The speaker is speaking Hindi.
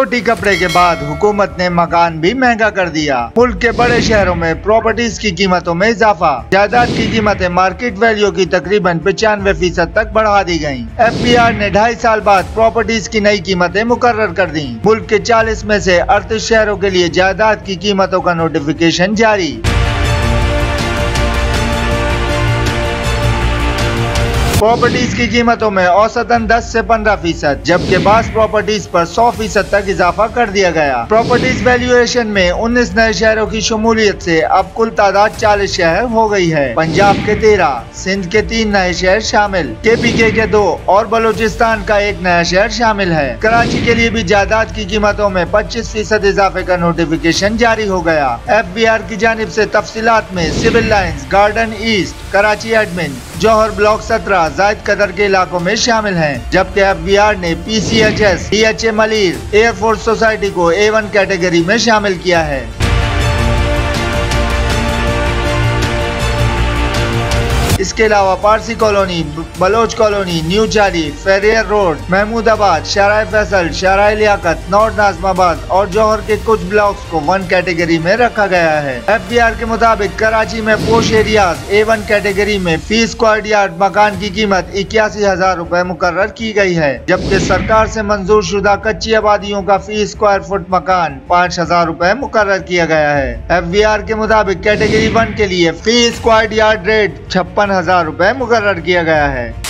रोटी कपड़े के बाद हुकूमत ने मकान भी महंगा कर दिया। मुल्क के बड़े शहरों में प्रॉपर्टीज की कीमतों में इजाफा। जायदाद की कीमतें मार्केट वैल्यू की तकरीबन 95% तक बढ़ा दी गयी। FBR ने 2.5 साल बाद प्रॉपर्टीज की नई कीमतें मुकर्रर कर दी। मुल्क के 40 में से 38 शहरों के लिए जायदाद की कीमतों का नोटिफिकेशन जारी। प्रॉपर्टीज की कीमतों में औसतन 10 से 15%, जबकि बास प्रॉपर्टीज पर 100% तक इजाफा कर दिया गया। प्रॉपर्टीज वैल्यूएशन में 19 नए शहरों की शमूलियत से अब कुल तादाद 40 शहर हो गई है। पंजाब के 13, सिंध के 3 नए शहर शामिल, KPK के 2 और बलूचिस्तान का 1 नया शहर शामिल है। कराची के लिए भी जायदाद की कीमतों में 25% इजाफे का नोटिफिकेशन जारी हो गया। FBR की जानिब से तफसीलात में civil lines, garden east, Karachi admin, Johar block 17 जायद कदर के इलाकों में शामिल हैं, जबकि FBR ने PCHS, DHA Malir, air force society को A1 कैटेगरी में शामिल किया है। इसके अलावा Parsi colony, Baloch colony, new Chali, Frere road, Mahmoodabad, शाराय फैसल, शाराय लियाकत, नॉर्थ नाजमाबाद और जौहर के कुछ ब्लॉक्स को 1 कैटेगरी में रखा गया है। FBR के मुताबिक कराची में पोश एरियाज A1 कैटेगरी में फी स्क्वायर यार्ड मकान की कीमत 81,000 रुपए मुकर्रर की गई है, जबकि सरकार से मंजूर शुदा कच्ची आबादियों का फी स्क्वायर फुट मकान 5,000 रुपए मुकर्रर किया गया है। FBR के मुताबिक कैटेगरी 1 के लिए फी स्क्वायर यार्ड रेट 56,000 रुपए मुकर्रर किया गया है।